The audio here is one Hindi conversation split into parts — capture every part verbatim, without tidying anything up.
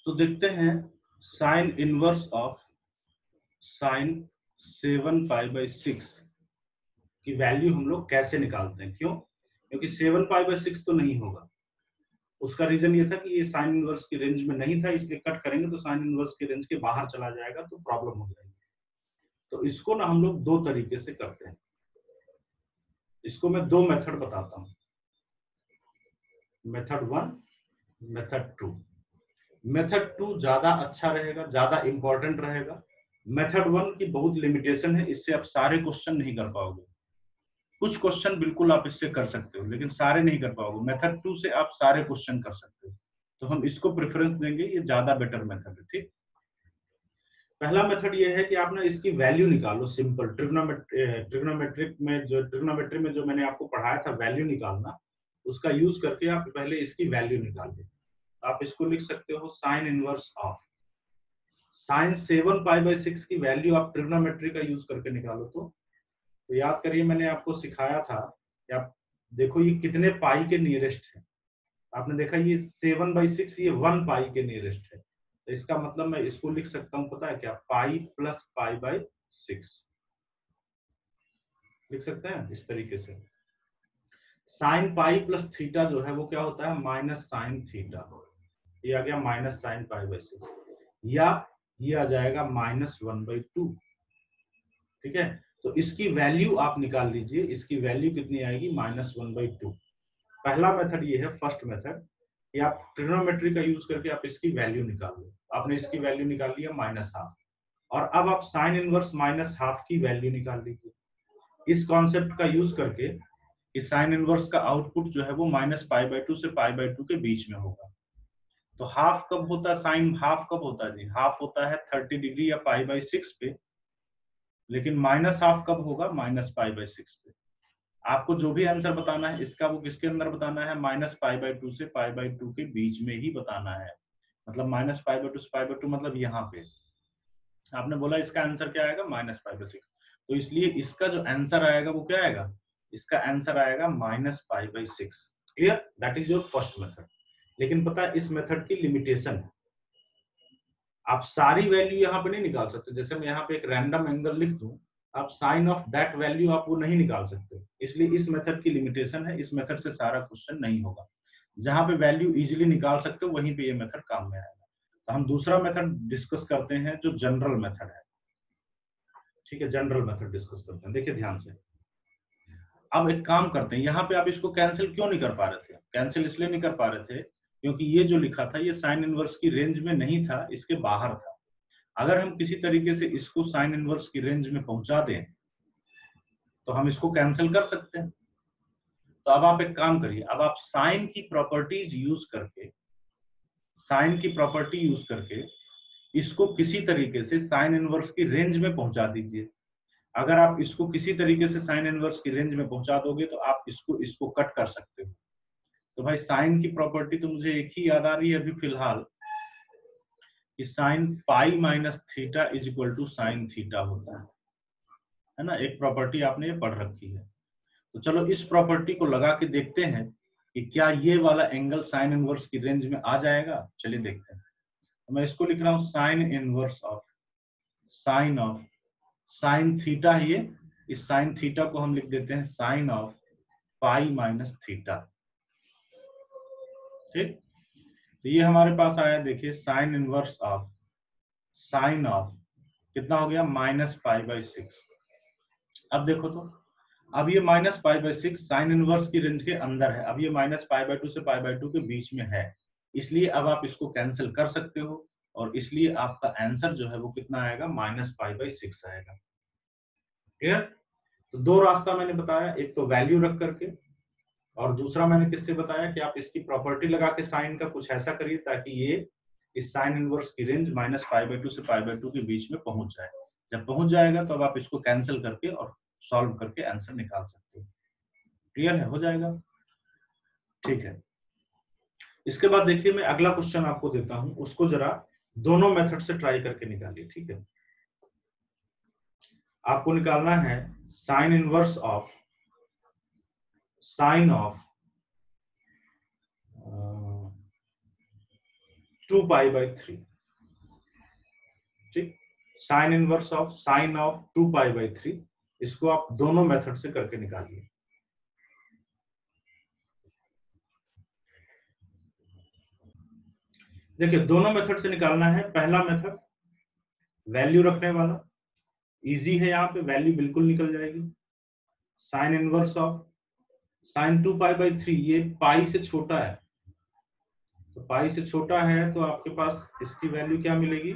तो देखते हैं sine inverse of sine seven pi by six की वैल्यू हम लोग कैसे निकालते हैं। क्यों? क्योंकि सेवन पाई बाई सिक्स तो नहीं होगा। उसका रीजन ये था कि ये साइन इनवर्स की रेंज में नहीं था, इसलिए कट करेंगे तो साइन इनवर्स की रेंज के बाहर चला जाएगा तो प्रॉब्लम हो जाएगी। तो इसको ना हम लोग दो तरीके से करते हैं। इसको मैं दो मेथड बताता हूं, method one, method two. Method two ज्यादा अच्छा रहेगा, ज्यादा इंपॉर्टेंट रहेगा। मेथड वन की बहुत लिमिटेशन है, इससे आप सारे क्वेश्चन नहीं कर पाओगे। कुछ क्वेश्चन बिल्कुल आप इससे कर सकते हो, लेकिन सारे नहीं कर पाओगे। मेथड टू से आप सारे क्वेश्चन कर सकते हो, तो हम इसको प्रेफरेंस देंगे, ये ज्यादा बेटर मेथड है। ठीक, पहला मेथड ये है कि आप ना इसकी वैल्यू निकालो। सिंपल ट्रिग्नोमेट्री ट्रिग्नोमेट्रिक में जो ट्रिग्नोमेट्री में जो मैंने आपको पढ़ाया था वैल्यू निकालना, उसका यूज करके आप पहले इसकी वैल्यू निकालिए। आप इसको लिख सकते हो sine inverse of sine seven pi by six की वैल्यू आप ट्रिग्नोमेट्री का यूज करके निकालो। तो, तो याद करिए मैंने आपको सिखाया था कि आप देखो ये कितने पाई के नियरेस्ट है। आपने देखा ये सेवन बाई सिक्स, ये वन पाई के नियरेस्ट है। तो इसका मतलब मैं इसको लिख सकता हूँ, पता है क्या, pi plus pi by six लिख सकते हैं इस तरीके से। साइन पाई प्लस थीटा जो है वो क्या होता है, माइनस साइन थीटा। ये आ गया minus sine pi by six, या ये आ जाएगा माइनस वन बाई टू। ठीक है, तो इसकी वैल्यू आप निकाल लीजिए। इसकी वैल्यू कितनी आएगी, माइनस वन बाई टू। पहला मेथड ये है, फर्स्ट मेथड, कि आप ट्रिग्नोमेट्री का यूज करके आप इसकी वैल्यू निकाल लो। आपने इसकी वैल्यू निकाल लिया माइनस हाफ, और अब आप साइन इनवर्स माइनस हाफ की वैल्यू निकाल लीजिए इस कॉन्सेप्ट का यूज करके कि साइन इनवर्स का आउटपुट जो है वो माइनस पाई बाई टू से पाई बाई टू के बीच में होगा। तो हाफ कब होता है, साइन हाफ कब होता है जी, हाफ होता है थर्टी डिग्री या पाई बाई सिक्स पे, लेकिन माइनस हाफ कब होगा, माइनस पाई बाई सिक्स पे। आपको जो भी आंसर बताना है इसका वो किसके अंदर बताना है, माइनस पाई बाई टू से पाई बाई टू के बीच में ही बताना है। मतलब माइनस पाई बाई टू से पाई बाई टू मतलब यहाँ पे आपने बोला इसका आंसर क्या आएगा, माइनस पाई बाई सिक्स। तो इसलिए इसका जो आंसर आएगा वो क्या आएगा, इसका आंसर आएगा minus pi by six. Clear? That is your first method. लेकिन पता है इस मेथड की लिमिटेशन है, आप सारी वैल्यू यहाँ पे नहीं निकाल सकते। जैसे मैं यहाँ पे एक रैंडम एंगल लिख दूं, आप साइन ऑफ दैट वैल्यू आप वो नहीं निकाल सकते। इसलिए इस मेथड की लिमिटेशन है, इस मेथड से सारा क्वेश्चन नहीं होगा। जहां पे वैल्यू इजीली निकाल सकते हो वहीं पे ये मेथड काम में आएगा। तो हम दूसरा मेथड डिस्कस करते हैं जो जनरल मेथड है। ठीक है, जनरल मेथड डिस्कस करते हैं। देखिए ध्यान से, अब एक काम करते हैं, यहाँ पे आप इसको कैंसिल क्यों नहीं कर पा रहे थे, कैंसिल इसलिए नहीं कर पा रहे थे क्योंकि ये जो लिखा था ये साइन इनवर्स की रेंज में नहीं था, इसके बाहर था। अगर हम किसी तरीके से इसको साइन इनवर्स की रेंज में पहुंचा दें तो हम इसको कैंसिल कर सकते हैं। तो अब आप एक काम करिए, अब आप साइन की प्रॉपर्टीज यूज करके साइन की प्रॉपर्टी यूज करके इसको किसी तरीके से साइन इनवर्स की रेंज में पहुंचा दीजिए। अगर आप इसको किसी तरीके से साइन इनवर्स की रेंज में पहुंचा दोगे तो आप इसको इसको कट कर सकते हो। तो भाई साइन की प्रॉपर्टी तो मुझे एक ही याद आ रही है अभी फिलहाल, कि sine pi minus theta is equal to sine theta होता है है ना। एक प्रॉपर्टी आपने ये पढ़ रखी है। तो चलो इस प्रॉपर्टी को लगा के देखते हैं कि क्या ये वाला एंगल साइन इनवर्स की रेंज में आ जाएगा। चलिए देखते हैं। तो मैं इसको लिख रहा हूं sine inverse of sine of sine theta है ये, इस साइन थीटा को हम लिख देते हैं sine of pi minus theta. ठीक, तो ये हमारे पास आया, देखिए sine inverse of sine of कितना हो गया, माइनस पाई बाई सिक्स। अब देखो तो, अब ये minus pi by six sine inverse की रेंज के अंदर है। अब ये माइनस पाई बाई टू से पाई बाई टू के बीच में है, इसलिए अब आप इसको कैंसिल कर सकते हो, और इसलिए आपका आंसर जो है वो कितना आएगा, माइनस पाई बाई सिक्स आएगा। क्लियर? तो दो रास्ता मैंने बताया, एक तो वैल्यू रख करके, और दूसरा मैंने किससे बताया कि आप इसकी प्रॉपर्टी लगा के साइन का कुछ ऐसा करिए ताकि ये इस साइन इनवर्स की range minus pi by two से पाई बाई टू के बीच में पहुंच जाए। जब पहुंच जाएगा तो अब आप इसको कैंसिल करके और सॉल्व करके आंसर निकाल सकते हो। क्लियर है? हो जाएगा। ठीक है, इसके बाद देखिए मैं अगला क्वेश्चन आपको देता हूं, उसको जरा दोनों मेथड से ट्राई करके निकालिए। ठीक है, आपको निकालना है sine inverse of sine of two pi by three. ठीक, sine inverse of sine of two pi by three, इसको आप दोनों मेथड से करके निकालिए। देखिए दोनों मेथड से निकालना है। पहला मेथड वैल्यू रखने वाला, इजी है, यहाँ पे वैल्यू बिल्कुल निकल जाएगी। Sine inverse of sine two pi by three, ये पाई से छोटा है, तो पाई से छोटा है तो आपके पास इसकी वैल्यू क्या मिलेगी,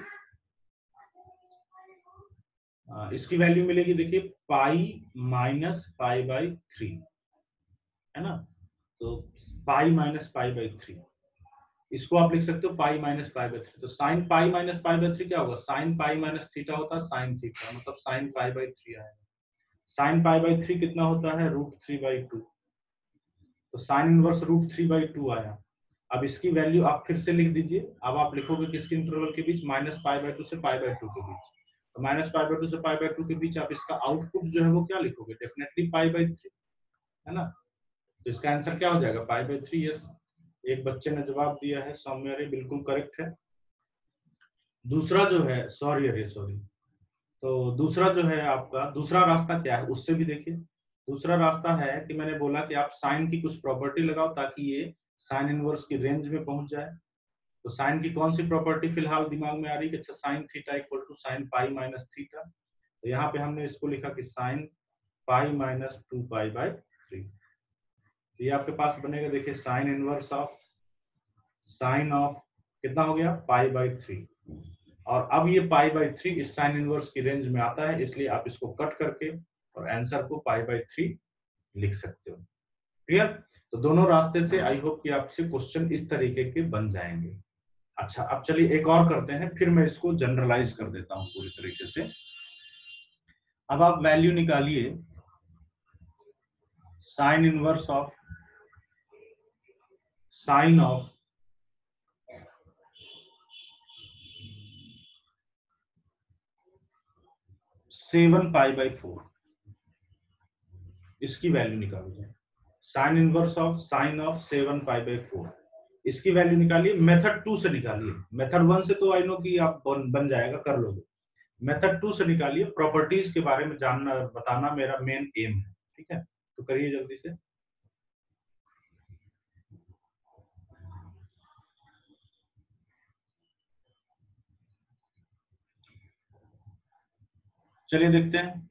आ, इसकी वैल्यू मिलेगी, देखिए pi minus pi by three, है ना। तो pi minus pi by three, इसको आप लिख सकते हो pi minus pi by three. तो sine pi minus pi by three क्या होगा, साइन पाई माइनस थीटा होता है साइन थीटा, मतलब साइन पाई बाई थ्री आएगा। साइन पाई बाई थ्री कितना होता है, रूट थ्री बाई टू, तो sine inverse root three by two आया। अब इसकी वैल्यू आप फिर से लिख दीजिए। अब आप लिखोगे किसके इंटरवल के बीच, माइनस पाई बाई टू से पाई बाई टू के बीच। तो माइनस पाई बाई टू से पाई बाई टू के बीच आप इसका आउटपुट जो है वो क्या लिखोगे, डेफिनेटली पाई बाई थ्री, है ना। तो इसका आंसर क्या हो जाएगा, पाई बाई थ्री। यस, एक बच्चे ने जवाब दिया है, सौम्य रे, बिल्कुल करेक्ट है। दूसरा जो है, सॉरी अरे सॉरी, तो दूसरा जो है आपका दूसरा रास्ता क्या है, उससे भी देखिए। दूसरा रास्ता है कि मैंने बोला कि आप साइन की कुछ प्रॉपर्टी लगाओ ताकि ये साइन इनवर्स की रेंज में पहुंच जाए। तो साइन की कौन सी प्रॉपर्टी फिलहाल दिमाग में आ रही है कि अच्छा sine theta equal to sine pi minus theta. तो यहाँ पे हमने इसको लिखा कि sine pi minus two pi by three. तो ये आपके पास बनेगा, देखिए sine inverse of sine of कितना हो गया, पाई बाई थ्री। और अब ये पाई बाई थ्री इस साइन इनवर्स की रेंज में आता है, इसलिए आप इसको कट करके और आंसर को पाई बाई थ्री लिख सकते हो। क्लियर। तो दोनों रास्ते से आई होप कि आपसे क्वेश्चन इस तरीके के बन जाएंगे। अच्छा, अब चलिए एक और करते हैं, फिर मैं इसको जनरलाइज कर देता हूं पूरी तरीके से। अब आप वैल्यू निकालिए sine inverse of sine of seven pi by four, इसकी वैल्यू निकालिए। Sine inverse of sine of seven pi by four, इसकी वैल्यू निकालिए। मेथड टू से निकालिए, मेथड वन से तो आई नो कि आप बन, बन जाएगा, कर लोगे। मेथड टू से निकालिए। प्रॉपर्टीज के बारे में जानना बताना मेरा मेन एम है, ठीक है। तो करिए जल्दी से। चलिए देखते हैं।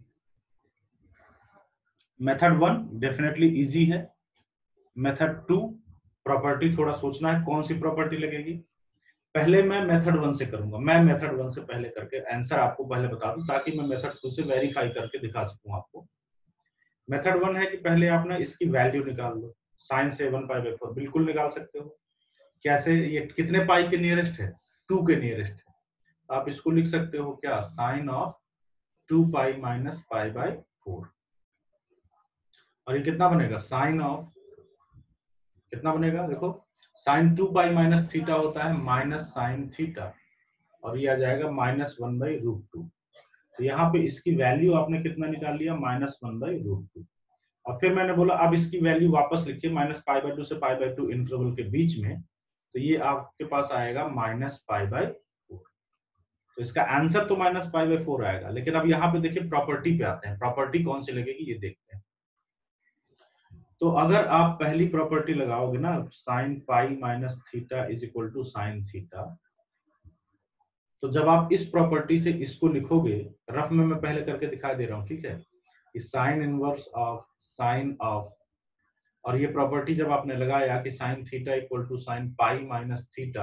मेथड वन डेफिनेटली इजी है। मेथड टू प्रॉपर्टी थोड़ा सोचना है कौन सी प्रॉपर्टी लगेगी। पहले मैं मेथड वन से करूंगा, मैं मेथड वन से पहले करके आंसर आपको पहले बता दूं ताकि मैं मेथड टू से वेरीफाई करके दिखा सकूं आपको। मेथड वन है कि पहले आप ना इसकी वैल्यू निकाल लो। Sine seven pi by four बिल्कुल निकाल सकते हो। कैसे, ये कितने पाई के नियरेस्ट है, टू के नियरेस्ट है। आप इसको लिख सकते हो क्या, sine of two pi minus pi by four. और ये कितना बनेगा, साइन ऑफ कितना बनेगा, देखो sine two pi minus theta होता है माइनस साइन थीटा, और ये आ जाएगा minus one by root two. तो यहाँ पे इसकी वैल्यू आपने कितना निकाल लिया, minus one by root two. और फिर मैंने बोला अब इसकी वैल्यू वापस लिखिए माइनस पाई बाई टू से पाई बाई टू इंटरवल के बीच में, तो ये आपके पास आएगा माइनस पाई बाई फोर। तो इसका आंसर तो माइनस पाई बाई फोर आएगा। लेकिन अब यहाँ पे देखिए प्रॉपर्टी पे आते हैं, प्रॉपर्टी कौन सी लगेगी ये देखते हैं। तो अगर आप पहली प्रॉपर्टी लगाओगे ना, sine pi minus theta is equal to sine theta, तो जब आप इस प्रॉपर्टी से इसको लिखोगे, रफ में मैं पहले करके दिखा दे रहा हूं, ठीक है, कि sine inverse of sine of, और ये प्रॉपर्टी जब आपने लगाया कि sine theta equal to sine pi minus theta,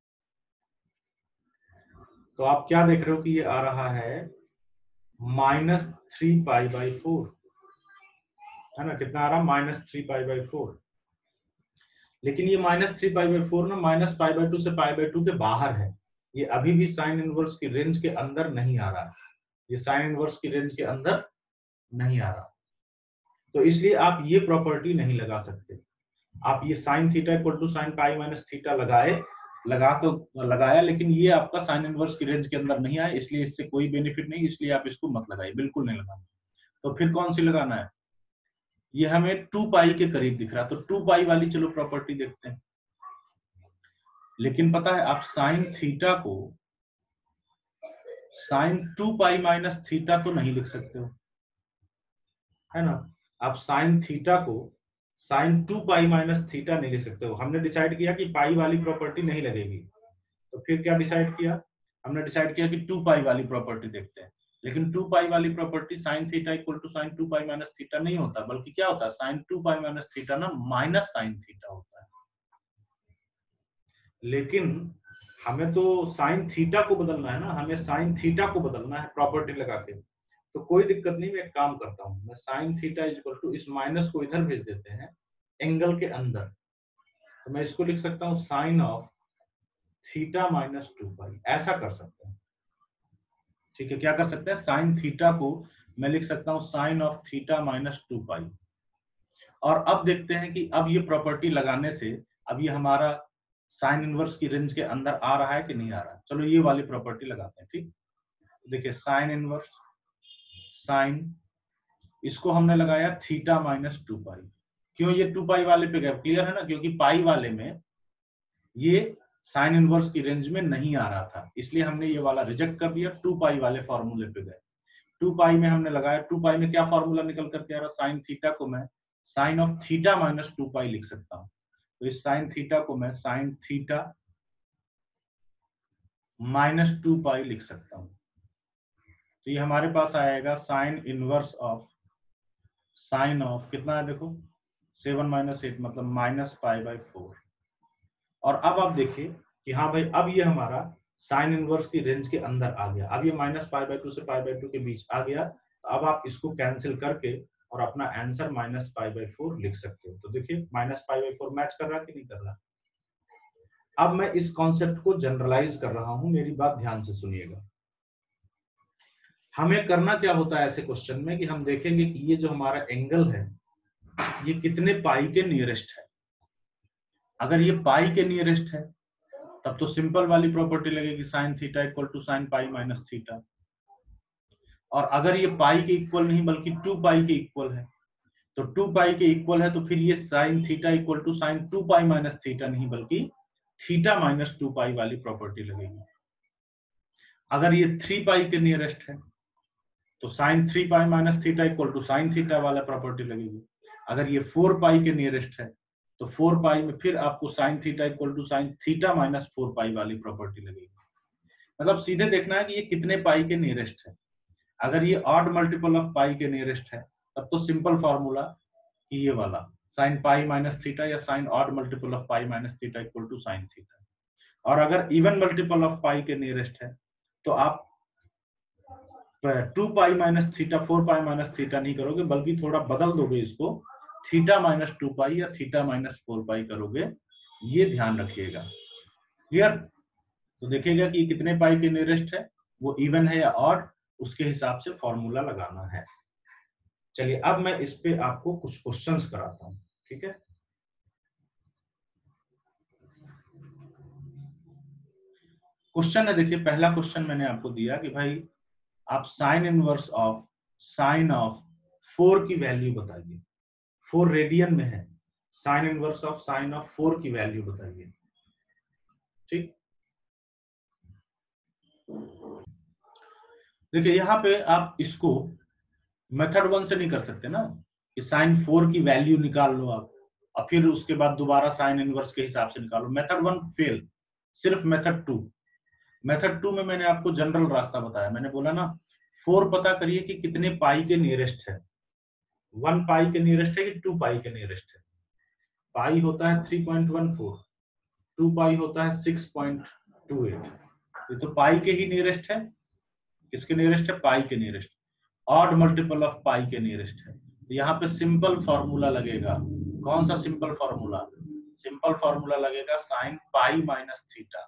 तो आप क्या देख रहे हो कि ये आ रहा है minus three pi by four, है ना। कितना आ रहा है, minus three pi by four. लेकिन ये minus three pi by four ना माइनस पाई बाई टू से पाई बाई टू के बाहर है, ये अभी भी साइन इनवर्स की रेंज के अंदर नहीं आ रहा है, ये साइन इनवर्स की रेंज के अंदर नहीं आ रहा। तो इसलिए आप ये प्रॉपर्टी नहीं लगा सकते। आप ये sine theta equal to sine pi minus theta लगाए लगा तो लगाया, लेकिन ये आपका साइन इनवर्स की रेंज के अंदर नहीं आया, इसलिए इससे कोई बेनिफिट नहीं, इसलिए आप इसको मत लगाइए, बिल्कुल नहीं लगाना। तो फिर कौन सी लगाना है, ये हमें टू पाई के करीब दिख रहा है, तो टू पाई वाली चलो प्रॉपर्टी देखते हैं। लेकिन पता है आप साइन थीटा को sine two pi minus theta तो नहीं लिख सकते हो, है ना। आप साइन थीटा को sine two pi minus theta नहीं लिख सकते हो। हमने डिसाइड किया कि पाई वाली प्रॉपर्टी नहीं लगेगी, तो फिर क्या डिसाइड किया, हमने डिसाइड किया कि टू पाई वाली प्रॉपर्टी देखते हैं। लेकिन टू पाई वाली property sine theta equal to sine two pi minus theta नहीं होता, बल्कि क्या होता है, sine two pi minus theta ना माइनस साइन थीटा होता है। लेकिन हमें तो साइन थीटा को बदलना है ना, हमें साइन थीटा को बदलना है प्रॉपर्टी लगा के। तो कोई दिक्कत नहीं, मैं एक काम करता हूँ, मैं sine theta is equal to इस माइनस को इधर भेज देते हैं एंगल के अंदर। तो मैं इसको लिख सकता हूँ sine of theta minus two pi, ऐसा कर सकते हैं। ठीक है, क्या कर सकते हैं, साइन थीटा को मैं लिख सकता हूँ sine of theta minus two pi. और अब देखते हैं कि अब ये प्रॉपर्टी लगाने से अब ये हमारा साइन इनवर्स की रेंज के अंदर आ रहा है कि नहीं आ रहा है। चलो ये वाली प्रॉपर्टी लगाते हैं। ठीक, देखिए साइन इनवर्स साइन, इसको हमने लगाया थीटा माइनस टू पाई। क्यों ये टू पाई वाले पे गए, क्लियर है ना, क्योंकि पाई वाले में ये साइन इनवर्स की रेंज में नहीं आ रहा था, इसलिए हमने ये वाला रिजेक्ट कर दिया, टू पाई वाले फॉर्मूले पे गए। टू पाई में हमने लगाया, टू पाई में क्या फॉर्मूला निकल करके आ रहा, साइन थीटा को मैं sine of theta minus two pi लिख सकता हूँ। तो इस साइन थीटा को मैं sine theta minus two pi लिख सकता हूँ। तो ये हमारे पास आएगा sine inverse of sine of कितना है, देखो सेवन माइनस एट मतलब माइनस पाई बाई फोर। और अब आप देखिए कि हाँ भाई अब ये हमारा साइन इनवर्स की रेंज के अंदर आ गया। अब ये माइनस पाई बाई टू से पाई बाई टू के बीच आ गया। तो अब आप इसको कैंसिल करके और अपना answer minus pi by four लिख सकते हो। तो देखिए minus pi by four match कर रहा कि नहीं कर रहा। अब मैं इस कॉन्सेप्ट को जनरलाइज कर रहा हूं, मेरी बात ध्यान से सुनिएगा। हमें करना क्या होता है ऐसे क्वेश्चन में कि हम देखेंगे कि ये जो हमारा एंगल है ये कितने पाई के नियरेस्ट है। अगर ये पाई के नियरेस्ट है तब तो सिंपल वाली प्रॉपर्टी लगेगी sine theta equal to sine pi minus theta. और अगर ये पाई के इक्वल नहीं बल्कि टू पाई के इक्वल है, तो टू पाई के इक्वल है तो फिर ये sine theta equal to sine two pi minus theta नहीं बल्कि थीटा माइनस टू पाई वाली प्रॉपर्टी लगेगी। अगर ये थ्री पाई के नियरेस्ट है तो sine three pi minus theta equal to sine theta वाला प्रॉपर्टी लगेगी। अगर ये फोर पाई के नियरेस्ट है तो फोर पाई में फिर आपको sine theta equal to sine theta minus four pi वाली प्रॉपर्टी लगेगी। मतलब सीधे देखना है कि ये कितने पाई के नियरेस्ट है। अगर ये ऑड मल्टीपल ऑफ पाई के नियरेस्ट है तब तो सिंपल फॉर्मूला कि ये वाला साइन पाई माइनस थीटा या sine odd multiple of pi minus theta equal to sine theta. और अगर इवन मल्टीपल ऑफ पाई के नियरेस्ट है तो आप two pi minus theta four pi minus theta नहीं करोगे बल्कि थोड़ा बदल दोगे इसको, थीटा माइनस टू पाई या थीटा माइनस फोर पाई करोगे, ये ध्यान रखिएगा। क्लियर। तो देखिएगा कि कितने पाई के नियरेस्ट है, वो इवन है या ऑड, उसके हिसाब से फॉर्मूला लगाना है। चलिए अब मैं इस पे आपको कुछ क्वेश्चंस कराता हूं, ठीक है। क्वेश्चन है, देखिए पहला क्वेश्चन मैंने आपको दिया कि भाई आप sine inverse of sine of four की वैल्यू बताइए। फोर रेडियन में है, sine inverse of sine of four की वैल्यू बताइए। ठीक, देखिए यहाँ पे आप इसको मेथड वन से नहीं कर सकते ना कि साइन फोर की वैल्यू निकाल लो आप और फिर उसके बाद दोबारा साइन इनवर्स के हिसाब से निकालो। मेथड वन फेल, सिर्फ मेथड टू। मेथड टू में मैंने आपको जनरल रास्ता बताया, मैंने बोला ना फोर पता करिए कि कितने पाई के नियरेस्ट है। वन पाई के नियरेस्ट है कि टू पाई के नियरेस्ट है। पाई होता है three point one four, two pi होता है सिक्स पॉइंट टू एट। ये तो पाई के ही नियरेस्ट है। किसके नियरेस्ट है, पाई के nearest. Odd multiple of pi के नियरेस्ट है। तो यहाँ पे सिंपल फॉर्मूला लगेगा। कौन सा सिंपल फॉर्मूला, सिंपल फॉर्मूला लगेगा साइन पाई माइनस थीटा।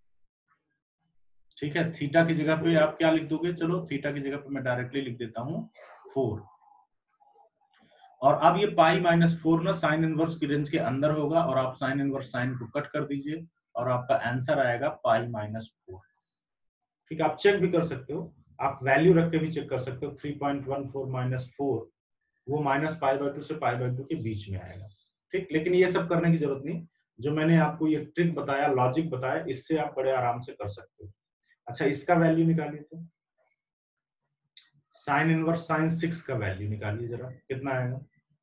ठीक है, थीटा की जगह पे आप क्या लिख दोगे, चलो थीटा की जगह पे मैं डायरेक्टली लिख देता हूँ फोर। और अब ये पाई माइनस फोर ना साइन इनवर्स की रेंज के अंदर होगा और आप साइन इनवर्स साइन को कट कर दीजिए और आपका आंसर आएगा पाई माइनस फोर। ठीक है, आप चेक भी कर सकते हो, आप वैल्यू रख के भी चेक कर सकते हो। Three point one four minus four वो माइनस पाई बाई टू से पाई बाई टू के बीच में आएगा। ठीक, लेकिन ये सब करने की जरूरत नहीं, जो मैंने आपको ये ट्रिक बताया, लॉजिक बताया, इससे आप बड़े आराम से कर सकते हो। अच्छा, इसका वैल्यू निकालिए तो साइन इनवर्स साइन सिक्स का वैल्यू निकालिए जरा, कितना आएगा।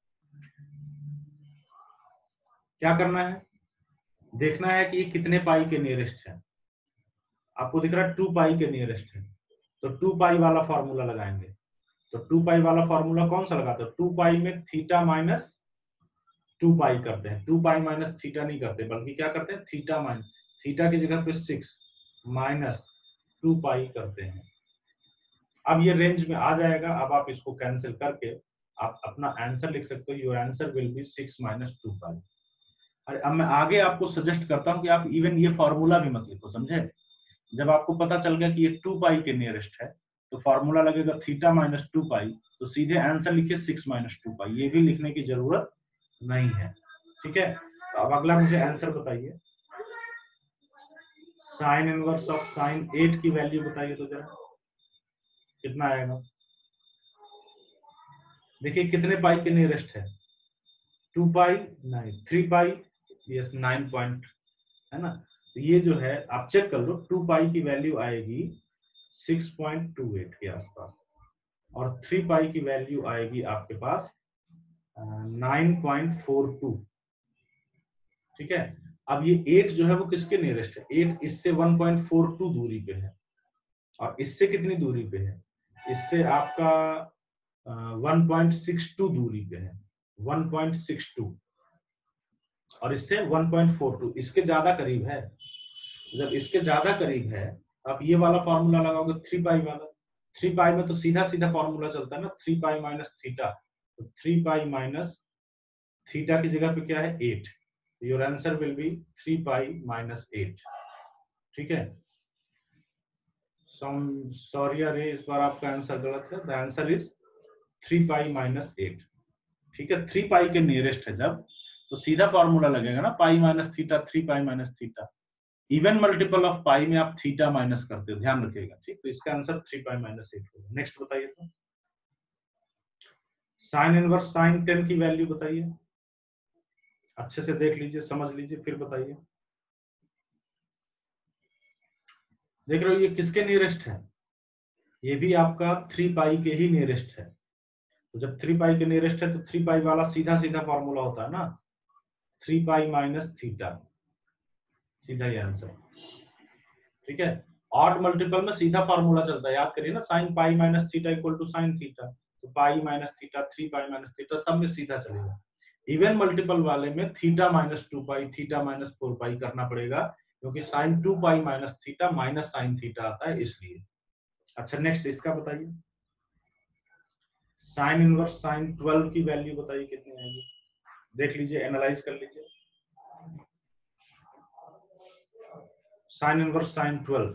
क्या करना है, देखना है कि ये कितने पाई के नियरेस्ट है। आपको दिख रहा है टू पाई के नियरेस्ट है, तो टू पाई वाला फॉर्मूला लगाएंगे। तो टू पाई वाला फॉर्मूला कौन सा लगाते हैं, टू पाई में थीटा माइनस टू पाई करते हैं, टू पाई माइनस थीटा नहीं करते, बल्कि क्या करते हैं, थीटा माइनस थीटा की जगह पे सिक्स माइनस टू पाई करते हैं। अब ये रेंज में आ जाएगा। अब आप इसको कैंसिल करके आप अपना आंसर लिख सकते हो, your answer will be six minus two pi. अरे अब मैं आगे आपको सजेस्ट करता हूँ कि आप इवन ये फॉर्मूला भी मत लिखो, समझे। जब आपको पता चल गया कि ये टू पाई के नियरेस्ट है, तो फॉर्मूला लगेगा थीटा माइनस टू पाई, तो सीधे आंसर लिखिए सिक्स माइनस टू पाई, ये भी लिखने की जरूरत नहीं है। ठीक है, तो अब अगला मुझे आंसर बताइए, sine inverse of sine eight की वैल्यू बताइए तो जरा, कितना आएगा। देखिए कितने पाई के नियरेस्ट है, two pi nine, three pi yes nine point, है ना। तो ये जो है आप चेक कर लो, टू पाई की वैल्यू आएगी सिक्स पॉइंट टू एट के आसपास, और थ्री पाई की वैल्यू आएगी आपके पास नाइन पॉइंट फोर टू। ठीक है, अब ये एट जो है वो किसके नियरेस्ट है, एट इससे वन पॉइंट फोर टू दूरी पे है, और इससे कितनी दूरी पे है, इससे आपका वन पॉइंट सिक्स टू दूरी पे है, वन पॉइंट सिक्स टू, और इससे वन पॉइंट फोर टू, इसके ज्यादा करीब है। जब इसके ज्यादा करीब है, आप ये वाला फॉर्मूला लगाओगे थ्री पाई वाला, थ्री पाई में तो सीधा सीधा फॉर्मूला चलता है ना, थ्री पाई माइनस थीटा, तो थ्री पाई माइनस थीटा की जगह पे क्या है, eight, your answer will be three pi minus eight. ठीक है, सॉरी अरे इस बार आपका आंसर गलत है, the answer is three pi minus eight. ठीक है, थ्री पाई के नियरेस्ट है जब, तो सीधा फॉर्मूला लगेगा ना, pi minus theta, three pi minus theta. Even multiple of pi में आप थीटा माइनस करते हो, ध्यान रखिएगा। ठीक, तो इसका answer three pi minus eight होगा। नेक्स्ट बताइए तो, साइन इनवर्स साइन टेन की वैल्यू बताइए, अच्छे से देख लीजिए, समझ लीजिए, फिर बताइए। देख रहे हो ये किसके नियरेस्ट है, ये भी आपका थ्री पाई के ही नियरेस्ट है। तो जब थ्री पाई के नियरेस्ट है, तो थ्री पाई वाला सीधा सीधा फॉर्मूला होता है ना, थ्री पाई माइनस थीटा, सीधा ही आंसर। ठीक है, ऑड मल्टीपल में सीधा फॉर्मूला चलता है, याद करिए ना, sine pi minus theta equal to sine theta, तो pi minus theta, three pi minus theta, सब में सीधा चलेगा। इवन मल्टीपल वाले में theta minus two pi, theta minus four pi करना पड़ेगा, क्योंकि sine two pi minus theta minus sine theta आता है, इसलिए। अच्छा, नेक्स्ट इसका बताइए, साइन इनवर्स साइन ट्वेल्व की वैल्यू बताइए कितनी आएगी, देख लीजिए, एनालाइज कर लीजिए। साइन इनवर्स साइन ट्वेल्व,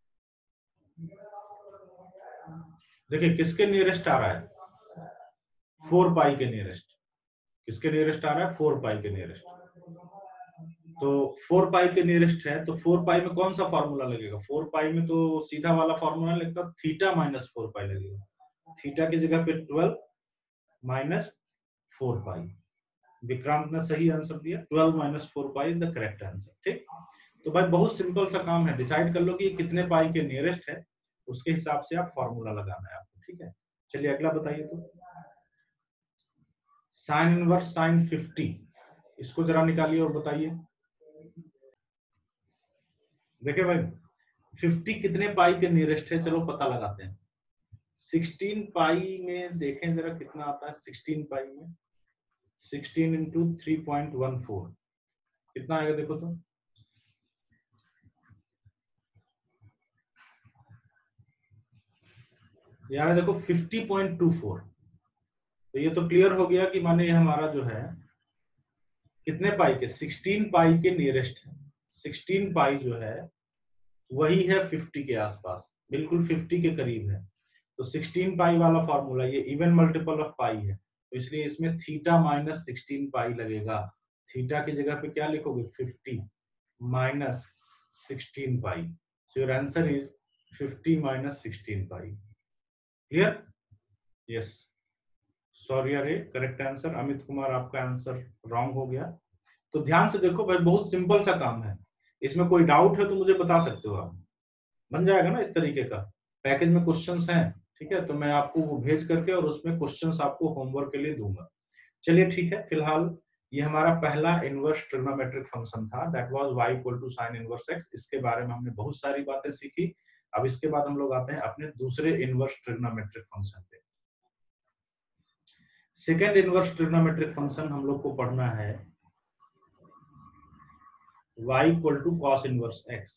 देखिए किसके नियरेस्ट आ रहा है, फोर पाई के नियरेस्ट। किसके नियरेस्ट आ रहा है, फोर पाई के नियरेस्ट। तो फोर पाई के नियरेस्ट है, तो फोर पाई में कौन सा फॉर्मूला लगेगा, फोर पाई में तो सीधा वाला फॉर्मूला लगता, थीटा माइनस फोर पाई लगेगा, थीटा की जगह पे twelve minus four pi. Vikrant ने सही आंसर दिया, twelve minus four pi is the correct answer. ठीक, तो भाई बहुत सिंपल सा काम है, डिसाइड कर लो कि ये कितने पाई के नियरेस्ट है, उसके हिसाब से आप फॉर्मूला लगाना है आपको। ठीक है, चलिए अगला बताइए तो, साइन इनवर्स साइन फिफ्टी, इसको जरा निकालिए और बताइए। देखिए भाई फिफ्टी कितने पाई के नियरेस्ट है, चलो पता लगाते हैं। सिक्सटीन पाई में देखें जरा कितना आता है, सिक्सटीन पाई में sixteen into three point one four कितना आएगा, देखो तो। यहाँ देखो फिफ्टी पॉइंट टू फोर, तो ये तो क्लियर हो गया कि माने ये हमारा जो है कितने पाई के, सिक्सटीन पाई के नियरेस्ट है। सिक्सटीन पाई जो है वही है फिफ्टी के आसपास, बिल्कुल फिफ्टी के करीब है। तो सिक्सटीन पाई वाला फॉर्मूला, ये इवन मल्टीपल ऑफ पाई है, तो इसलिए इसमें थीटा माइनस सिक्सटीन पाई लगेगा। थीटा की जगह पे क्या लिखोगे, fifty minus sixteen pi, so your answer is fifty minus sixteen pi. Clear, yes, sorry अरे करेक्ट आंसर। अमित कुमार आपका आंसर रॉन्ग हो गया, तो ध्यान से देखो भाई, बहुत सिंपल सा काम है, इसमें कोई डाउट है तो मुझे बता सकते हो आप, बन जाएगा ना इस तरीके का। पैकेज में क्वेश्चंस हैं, ठीक है, तो मैं आपको वो भेज करके और उसमें क्वेश्चंस आपको होमवर्क के लिए दूंगा। चलिए ठीक है, फिलहाल ये हमारा पहला इनवर्स ट्रिग्नोमेट्रिक फंक्शन था, that was y equal to sin inverse x। इसके बारे में हमने बहुत सारी बातें सीखी। अब इसके बाद हम लोग आते हैं अपने दूसरे इनवर्स ट्रिग्नोमेट्रिक फंक्शन पे। सेकेंड इनवर्स ट्रिग्नोमेट्रिक फंक्शन हम लोग को पढ़ना है y equal to cos inverse x,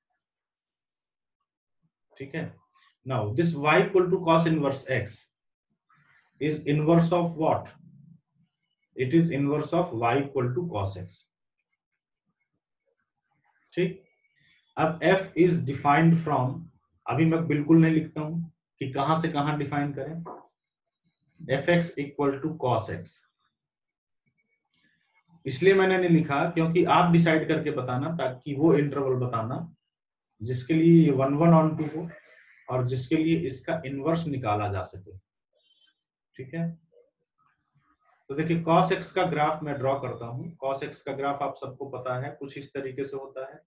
ठीक है। Now this y equal to cos inverse x is inverse of what? It is inverse of y equal to cos x, ठीक। अब f is defined from, अभी मैं बिल्कुल नहीं लिखता हूं कि कहां से कहां डिफाइन करें, fx equal to cos x, इसलिए मैंने नहीं लिखा क्योंकि आप डिसाइड करके बताना, ताकि वो इंटरवल बताना जिसके लिए ये वन वन ऑन टू हो और जिसके लिए इसका इनवर्स निकाला जा सके, ठीक है। तो देखिए cos x का ग्राफ मैं ड्रॉ करता हूं। cos x का ग्राफ आप सबको पता है, कुछ इस तरीके से होता है।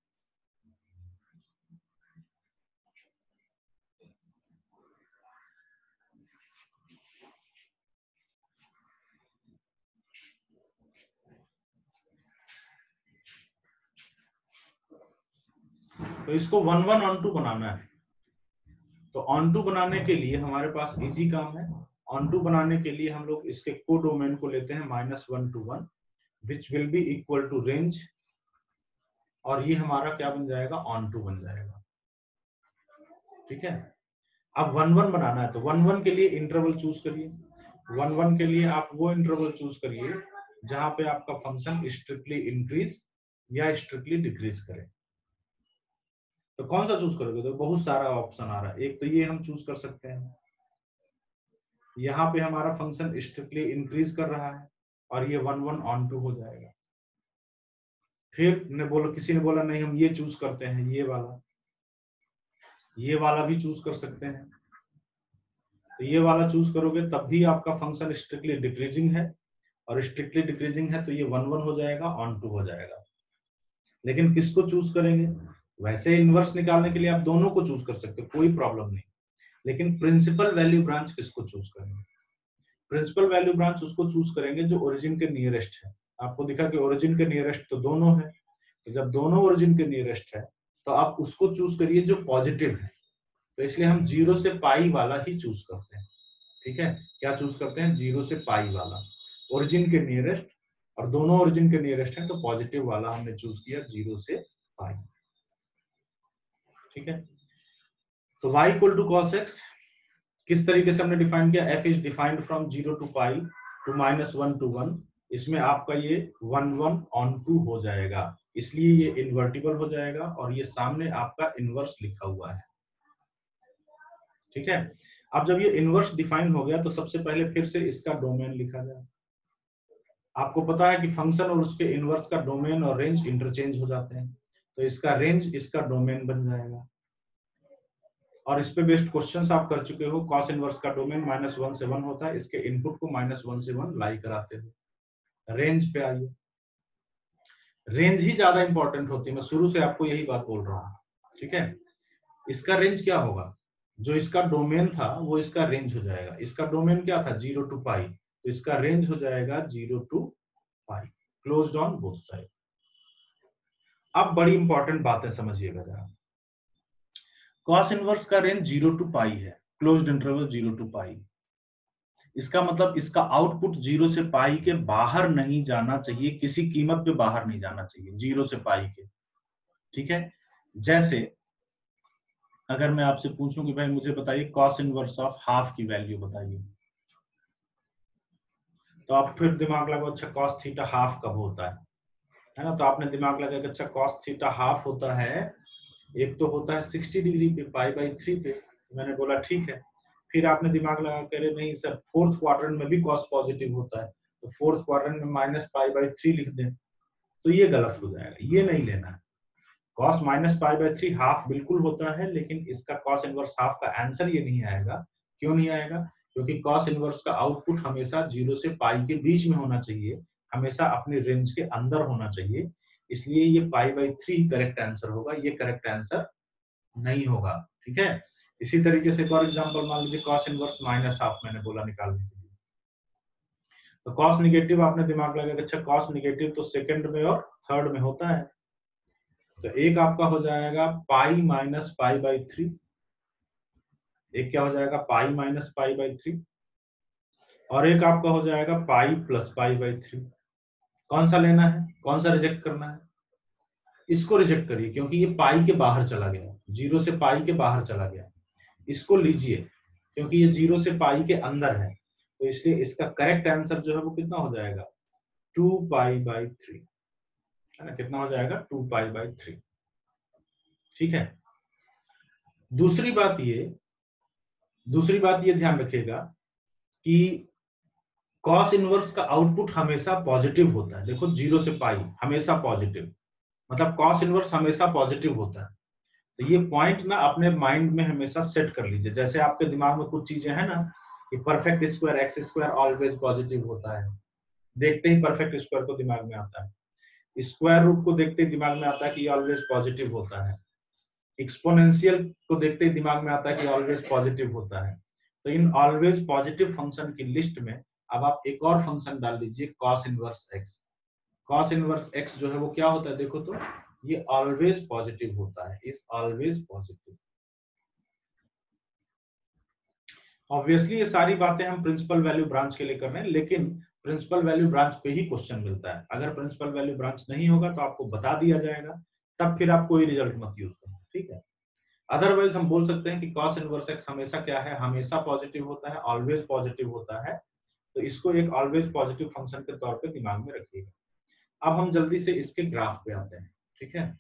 तो इसको वन वन ऑन टू बनाना है, तो ऑन टू बनाने के लिए हमारे पास इजी काम है। ऑन टू बनाने के लिए हम लोग इसके को डोमेन को लेते हैं minus one to one, which will be equal to range, और ये हमारा क्या बन जाएगा, ऑन टू बन जाएगा, ठीक है। अब वन वन बनाना है, तो वन वन के लिए इंटरवल चूज करिए। वन वन के लिए आप वो इंटरवल चूज करिए जहां पे आपका फंक्शन स्ट्रिक्टली इंक्रीज या स्ट्रिक्टली डिक्रीज करे। तो कौन सा चूज करोगे, तो बहुत सारा ऑप्शन आ रहा है। एक तो ये हम चूज कर सकते हैं, यहाँ पे हमारा फंक्शन स्ट्रिक्टली इंक्रीज कर रहा है और ये वन वन ऑन टू हो जाएगा। फिर ने बोला, किसी ने बोला नहीं हम ये चूज करते हैं, ये वाला, ये वाला भी चूज कर सकते हैं। तो ये वाला चूज करोगे तब भी आपका फंक्शन स्ट्रिक्टली डिक्रीजिंग है, और स्ट्रिक्टली डिक्रीजिंग है तो ये वन वन हो जाएगा, ऑन टू हो जाएगा। लेकिन किसको चूज करेंगे, वैसे इनवर्स निकालने के लिए आप दोनों को चूज कर सकते हो, कोई प्रॉब्लम नहीं। लेकिन प्रिंसिपल वैल्यू ब्रांच किसको चूज करेंगे, प्रिंसिपल वैल्यू ब्रांच उसको चूज करेंगे जो ओरिजिन के नियरेस्ट है। आपको दिखा कि ओरिजिन के नियरेस्ट तो दोनों है, तो जब दोनों ओरिजिन के नियरेस्ट है तो आप उसको चूज करिए जो पॉजिटिव है। तो इसलिए हम जीरो से पाई वाला ही चूज करते हैं, ठीक है। क्या चूज करते हैं, जीरो से पाई वाला, ओरिजिन के नियरेस्ट, और दोनों ओरिजिन के नियरेस्ट है तो पॉजिटिव वाला हमने चूज किया, जीरो से पाई, ठीक है। तो y equal to cos x किस तरीके से हमने डिफाइन किया, f is defined from zero to pi to minus one to one. इसमें आपका ये वन वन ऑन टू हो जाएगा, इसलिए ये इन्वर्टिबल हो जाएगा, और ये सामने आपका इनवर्स लिखा हुआ है, ठीक है। अब जब ये इनवर्स डिफाइन हो गया तो सबसे पहले फिर से इसका डोमेन लिखा जाए। आपको पता है कि फंक्शन और उसके इनवर्स का डोमेन और रेंज इंटरचेंज हो जाते हैं, तो इसका रेंज इसका डोमेन बन जाएगा। और इस पे बेस्ड क्वेश्चंस आप कर चुके हो, cos इनवर्स का डोमेन माइनस वन से वन होता है, इसके इनपुट को माइनस वन से वन लाई कराते हो। रेंज पे आइए, रेंज ही ज्यादा इंपॉर्टेंट होती है, मैं शुरू से आपको यही बात बोल रहा हूँ, ठीक है। इसका रेंज क्या होगा, जो इसका डोमेन था वो इसका रेंज हो जाएगा। इसका डोमेन क्या था, जीरो टू पाई, तो इसका रेंज हो जाएगा zero to pi, closed on both side. अब बड़ी इंपॉर्टेंट बातें समझिएगा जरा, cos इनवर्स का रेंज जीरो टू पाई है, closed interval zero to pi. इसका मतलब इसका आउटपुट जीरो से पाई के बाहर नहीं जाना चाहिए, किसी कीमत पे बाहर नहीं जाना चाहिए जीरो से पाई के, ठीक है। जैसे अगर मैं आपसे पूछूं कि भाई मुझे बताइए cos इनवर्स ऑफ हाफ की वैल्यू बताइए, तो आप फिर दिमाग लगाओ, अच्छा cos थीटा हाफ कब होता है है ना। तो आपने दिमाग लगाया कि अच्छा cos थीटा हाफ होता है, एक तो होता है सिक्सटी डिग्री पे, पाई बाई थ्री पे। मैंने बोला ठीक है। फिर आपने दिमाग लगा कह रहे नहीं सर, फोर्थ क्वाड्रेंट में भी cos पॉजिटिव होता है, तो फोर्थ क्वाड्रेंट में माइनस पाई बाई थ्री लिख दें, तो ये गलत हो जाएगा, ये नहीं लेना है। cos minus pi by three half बिल्कुल होता है, लेकिन इसका cos इनवर्स हाफ का आंसर ये नहीं आएगा। क्यों नहीं आएगा, क्योंकि cos इनवर्स का आउटपुट हमेशा जीरो से पाई के बीच में होना चाहिए, हमेशा अपने रेंज के अंदर होना चाहिए, इसलिए ये pi by three correct answer होगा, ये करेक्ट आंसर नहीं होगा। ठीक है, इसी तरीके से एक और एग्जांपल मान लीजिए कॉस इनवर्स माइनस हाफ मैंने बोला निकालने के लिए, तो कॉस निगेटिव आपने दिमाग लगाया, अच्छा कॉस निगेटिव तो सेकंड में और थर्ड में होता है, तो एक आपका हो जाएगा pi minus pi by three, एक क्या हो जाएगा pi minus pi by three, और एक आपका हो जाएगा pi plus pi by three. कौन सा लेना है, कौन सा रिजेक्ट करना है? इसको रिजेक्ट करिए क्योंकि ये पाई के बाहर चला गया, जीरो से पाई के बाहर चला गया। इसको लीजिए क्योंकि ये जीरो से पाई के अंदर है, तो इसलिए इसका करेक्ट आंसर जो है वो कितना हो जाएगा, टू पाई बाई थ्री, है ना, कितना हो जाएगा टू पाई बाई थ्री। ठीक है, दूसरी बात ये दूसरी बात ये ध्यान रखिएगा कि कॉस इनवर्स का आउटपुट हमेशा पॉजिटिव होता है। देखो जीरो से पाई हमेशा पॉजिटिव, मतलब कॉस इनवर्स हमेशा पॉजिटिव होता है। तो ये पॉइंट ना अपने माइंड में हमेशा सेट कर लीजिए। जैसे आपके दिमाग में कुछ चीजें हैं ना कि perfect square x square always positive होता है, देखते ही परफेक्ट स्क्वायर को दिमाग में आता है, स्क्वायर रूट को देखते ही दिमाग में आता है कि ऑलवेज पॉजिटिव होता है, एक्सपोनेंशियल को देखते ही दिमाग में आता है कि ऑलवेज पॉजिटिव होता है। तो इन ऑलवेज पॉजिटिव फंक्शन की लिस्ट में अब आप एक और फंक्शन डाल लीजिए cos inverse x. Cos inverse x जो है वो क्या होता है, देखो तो ये ऑलवेज पॉजिटिव होता है, इज ऑलवेज पॉजिटिव। ऑब्वियसली ये सारी बातें हम प्रिंसिपल वैल्यू ब्रांच के लिए कर रहे हैं, लेकिन प्रिंसिपल वैल्यू ब्रांच पे ही क्वेश्चन मिलता है। अगर प्रिंसिपल वैल्यू ब्रांच नहीं होगा तो आपको बता दिया जाएगा, तब फिर आप कोई रिजल्ट मत यूज करें। ठीक है, अदरवाइज हम बोल सकते हैं कि कॉस इनवर्स एक्स हमेशा क्या है, हमेशा पॉजिटिव होता है, ऑलवेज पॉजिटिव होता है। तो इसको एक ऑलवेज पॉजिटिव फंक्शन के तौर पे दिमाग में रखिएगा। अब हम जल्दी से इसके ग्राफ पे आते हैं। ठीक है,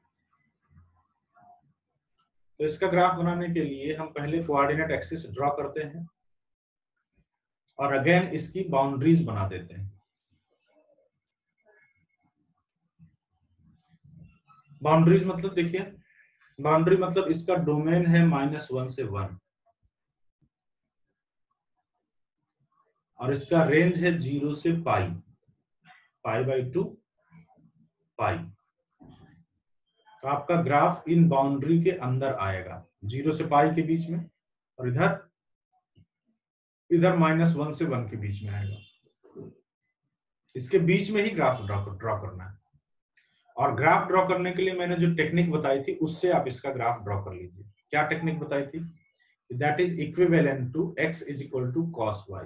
तो इसका ग्राफ बनाने के लिए हम पहले कोऑर्डिनेट एक्सिस ड्रॉ करते हैं और अगेन इसकी बाउंड्रीज बना देते हैं। बाउंड्रीज मतलब देखिए, बाउंड्री मतलब इसका डोमेन है माइनस वन से वन और इसका रेंज है जीरो से पाई, पाई बाई टू पाई। तो आपका ग्राफ इन बाउंड्री के अंदर आएगा, जीरो से पाई के बीच में, और इधर इधर माइनस वन से वन के बीच में आएगा। इसके बीच में ही ग्राफ ड्रॉ ड्रॉ करना है। और ग्राफ ड्रॉ करने के लिए मैंने जो टेक्निक बताई थी उससे आप इसका ग्राफ ड्रॉ कर लीजिए। क्या टेक्निक बताई थी? That is equivalent to x is equal to cos y.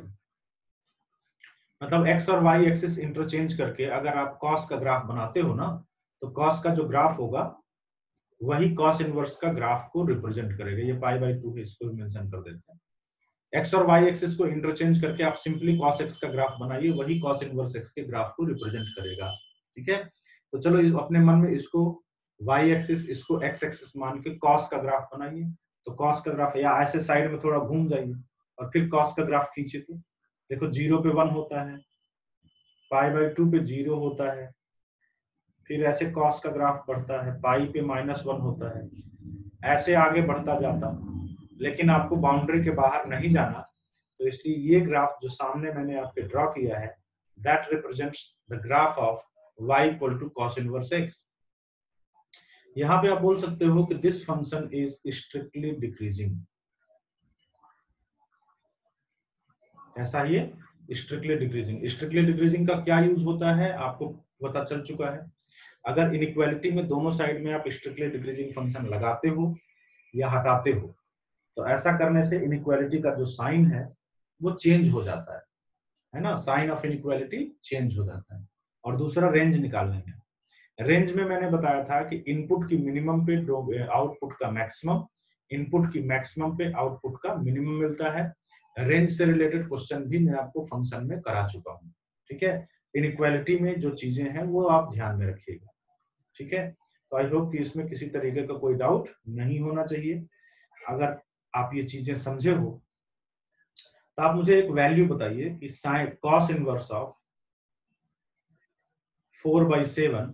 मतलब एक्स और वाई एक्सिस इंटरचेंज करके अगर आप कॉस का ग्राफ बनाते हो ना, तो कॉस का जो ग्राफ होगा वही कॉस इनवर्स का ग्राफ को रिप्रेजेंट करेगा। ये पाई बाई टू है, इसको मेंशन कर देते हैं। एक्स और वाई एक्सिस को इंटरचेंज करके आप सिंपली कॉस एक्स का ग्राफ बनाइए, वही कॉस इनवर्स एक्स के ग्राफ को रिप्रेजेंट करेगा। ठीक है, तो चलो इस, अपने मन में इसको वाई एक्सिस, इसको एक्स एक्सिस मान के कॉस का ग्राफ बनाइए। तो कॉस का ग्राफ या ऐसे साइड में थोड़ा घूम जाइए और फिर कॉस का ग्राफ खींचिए। तो देखो जीरो पे वन होता है, पाई बाई टू पे जीरो होता है, फिर ऐसे कॉस का ग्राफ बढ़ता है, पाई पे माइनस वन होता है, ऐसे आगे बढ़ता जाता। लेकिन आपको बाउंड्री के बाहर नहीं जाना, तो इसलिए ये ग्राफ जो सामने मैंने आपके ड्रॉ किया है, that represents the graph of y equal to cos inverse x। यहां पे आप बोल सकते हो कि this function is strictly decreasing. ऐसा ही है, स्ट्रिक्टली डिक्रीजिंग। स्ट्रिक्टली डिक्रीजिंग का क्या यूज होता है आपको पता चल चुका है। अगर इनइक्वालिटी में दोनों साइड में आप स्ट्रिक्टली डिक्रीजिंग फंक्शन लगाते हो या हटाते हो, तो ऐसा करने से इनइक्वालिटी का जो साइन है वो चेंज हो जाता है, है ना, साइन ऑफ इनइक्वालिटी चेंज हो जाता है। और दूसरा रेंज निकालने में, रेंज में मैंने बताया था कि इनपुट की मिनिमम पे आउटपुट का मैक्सिमम, इनपुट की मैक्सिमम पे आउटपुट का मिनिमम मिलता है। रेंज से रिलेटेड क्वेश्चन भी मैं आपको फंक्शन में करा चुका हूं। ठीक है, इनइक्वालिटी में जो चीजें हैं वो आप ध्यान में रखिएगा। ठीक है, तो आई होप कि इसमें किसी तरीके का कोई डाउट नहीं होना चाहिए। अगर आप ये चीजें समझे हो तो आप मुझे एक वैल्यू बताइए कि sine cos inverse of four by seven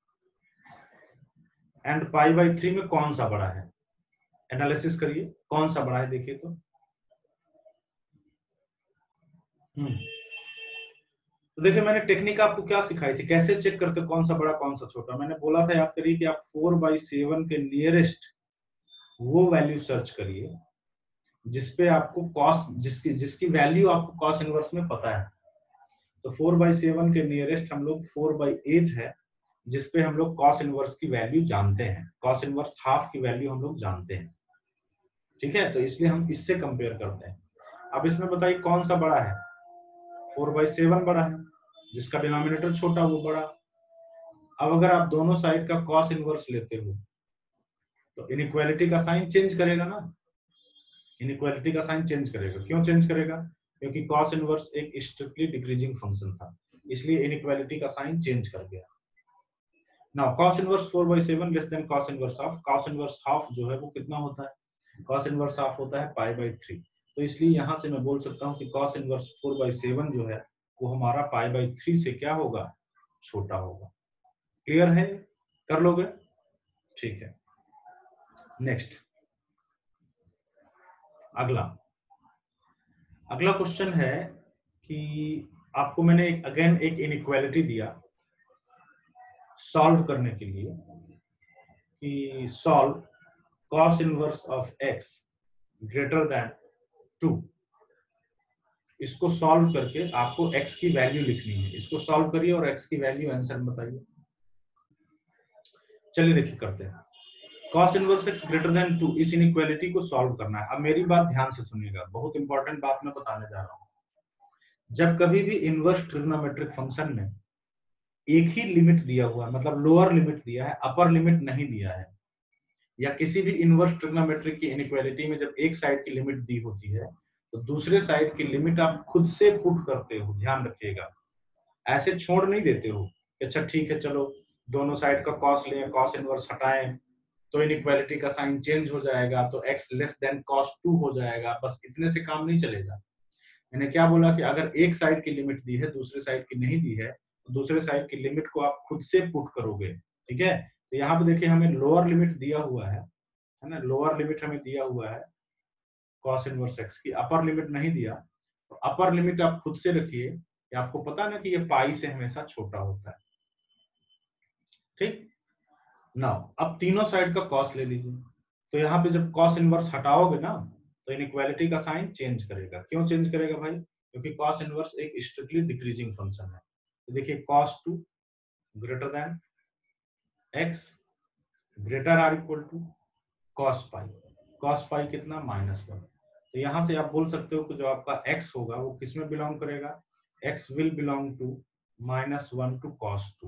and pi by three में कौन सा बड़ा है। एनालिसिस करिए कौन सा बड़ा है, देखिए तो। हम्म देखिए मैंने टेक्निक आपको क्या सिखाई थी, कैसे चेक करते कौन सा बड़ा कौन सा छोटा। मैंने बोला था याद करिए कि आप फोर बाई सेवन के नियरेस्ट वो वैल्यू सर्च करिए जिसपे आपको कॉस जिसकी जिसकी वैल्यू आपको कॉस इनवर्स में पता है। तो फोर बाई सेवन के नियरेस्ट हम लोग फोर बाई एट है जिसपे हम लोग कॉस इनवर्स की वैल्यू जानते हैं, कॉस इनवर्स हाफ की वैल्यू हम लोग जानते हैं। ठीक है, तो इसलिए हम इससे कंपेयर करते हैं। अब इसमें बताइए कौन सा बड़ा है, फोर बाई सेवन बड़ा है, जिसका डिनोमिनेटर छोटा वो बड़ा। अब अगर आप दोनों साइड का कॉस इनवर्स लेते हो तो इनइक्वालिटी का साइन चेंज करेगा ना, इनइक्वालिटी का साइन चेंज करेगा। क्यों चेंज करेगा? क्योंकि कॉस इनवर्स एक स्ट्रिक्टली डिक्रीजिंग फंक्शन था, इसलिए इनइक्वालिटी का साइन चेंज कर गया। Now cos inverse four by seven less than cos inverse half, cos inverse half जो है वो कितना होता है, cos इनवर्स हाफ होता है पाई बाई थ्री। तो इसलिए यहां से मैं बोल सकता हूं कि cos inverse four by seven जो है वो हमारा पाई बाई थ्री से क्या होगा, छोटा होगा। क्लियर है? कर लोगे? ठीक है। नेक्स्ट, अगला अगला क्वेश्चन है कि आपको मैंने एक अगेन एक इनइक्वालिटी दिया सॉल्व करने के लिए कि solve cos inverse of x greater than two. इसको सॉल्व करके आपको x की वैल्यू लिखनी है। इसको सॉल्व करिए और x की वैल्यू आंसर बताइए। चलिए देखिए करते हैं। cos inverse x greater than two, इस इनइक्वालिटी को सॉल्व करना है। अब मेरी बात ध्यान से सुनिएगा, बहुत इंपॉर्टेंट बात मैं बताने जा रहा हूं। जब कभी भी इनवर्स ट्रिग्नोमेट्रिक फंक्शन में एक ही लिमिट दिया हुआ है, मतलब लोअर लिमिट दिया है, अपर लिमिट नहीं दिया है, या किसी भी इनवर्स ट्रिग्नोमेट्रिक की इनइक्वालिटी में जब एक साइड की लिमिट दी होती है तो दूसरे साइड की लिमिट आप खुद से पुट करते हो। ध्यान रखिएगा, ऐसे छोड़ नहीं देते हो कि अच्छा ठीक है चलो दोनों साइड का कॉस लें, कॉस इनवर्स हटाएं तो इनइक्वालिटी का साइन चेंज हो जाएगा, तो x less than cos two हो जाएगा। बस इतने से काम नहीं चलेगा। मैंने क्या बोला कि अगर एक साइड की लिमिट दी है, दूसरे साइड की नहीं दी है, तो दूसरे साइड की लिमिट को आप खुद से पुट करोगे। ठीक है, तो यहाँ पे देखिए हमें लोअर लिमिट दिया हुआ है है ना, लोअर लिमिट हमें दिया हुआ है cos इनवर्स x की, अपर लिमिट नहीं दिया। तो अपर लिमिट आप खुद से रखिए कि आपको पता ना कि ये पाई से हमेशा छोटा होता है। ठीक, नाउ अब तीनों साइड का cos ले लीजिए। तो यहाँ पे जब cos इनवर्स हटाओगे ना तो इनइक्वालिटी का साइन चेंज करेगा। क्यों चेंज करेगा भाई? क्योंकि cos इनवर्स एक स्ट्रिक्टली डिक्रीजिंग फंक्शन है। तो देखिए cos two greater than x greater or equal to cos pi, cos pi कितना, माइनस वन। तो यहां से आप बोल सकते हो कि जो आपका x होगा वो किस में बिलोंग करेगा, x will belong to minus one to cos two.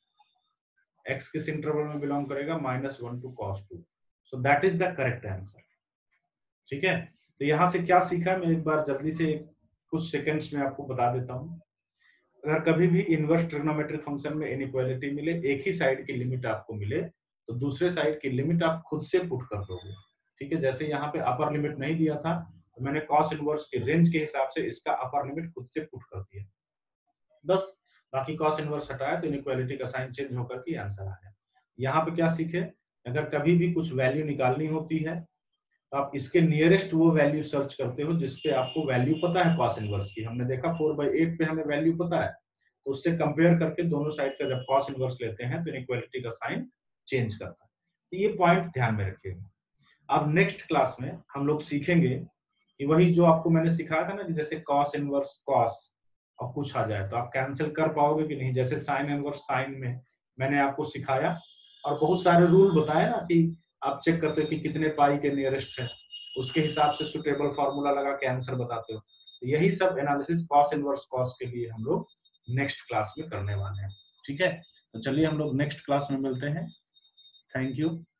x किस इंटरवल में बिलोंग करेगा, minus one to cos two. So that is the correct answer. ठीक है, तो यहां से क्या सीखा मैं एक बार जल्दी से कुछ सेकंड्स में आपको बता देता हूं। अगर कभी भी इनवर्स ट्रिग्नोमेट्रिक फंक्शन में इनइक्वालिटी मिले, एक ही साइड की लिमिट आपको मिले, तो दूसरे साइड की लिमिट आप खुद से पुट कर दोगे। ठीक है, जैसे यहाँ पे अपर लिमिट नहीं दिया था तो मैंने cos इनवर्स के रेंज के हिसाब से इसका अपर लिमिट खुद से पुट कर दिया, बस। बाकी cos इनवर्स हटाया तो इनइक्वालिटी का साइन चेंज होकर के आंसर आ गया। यहाँ पे क्या सीखे, अगर कभी भी कुछ वैल्यू निकालनी होती है तो आप इसके नियरेस्ट वो वैल्यू सर्च करते हो जिसपे आपको वैल्यू पता है cos इनवर्स की। हमने देखा फोर बाई एट पे हमें वैल्यू पता है, तो उससे कंपेयर करके दोनों साइड का जब cos इनवर्स लेते हैं तो इनइक्वालिटी का साइन चेंज करता है। तो ये पॉइंट ध्यान में रखिएगा। अब नेक्स्ट क्लास में हम लोग सीखेंगे कि वही जो आपको मैंने सिखाया था ना कि जैसे cos इनवर्स cos और कुछ आ जाए तो आप कैंसिल कर पाओगे कि नहीं। जैसे sin इनवर्स sin में मैंने आपको सिखाया और बहुत सारे रूल बताए ना कि आप चेक करते हो कि कितने पाई के नियरेस्ट है, उसके हिसाब से सुटेबल फार्मूला लगा के आंसर बताते हो। तो यही सब एनालिसिस cos इनवर्स cos के लिए हम लोग नेक्स्ट क्लास में करने वाले हैं। ठीक है, तो चलिए हम लोग नेक्स्ट क्लास में मिलते हैं। Thank you.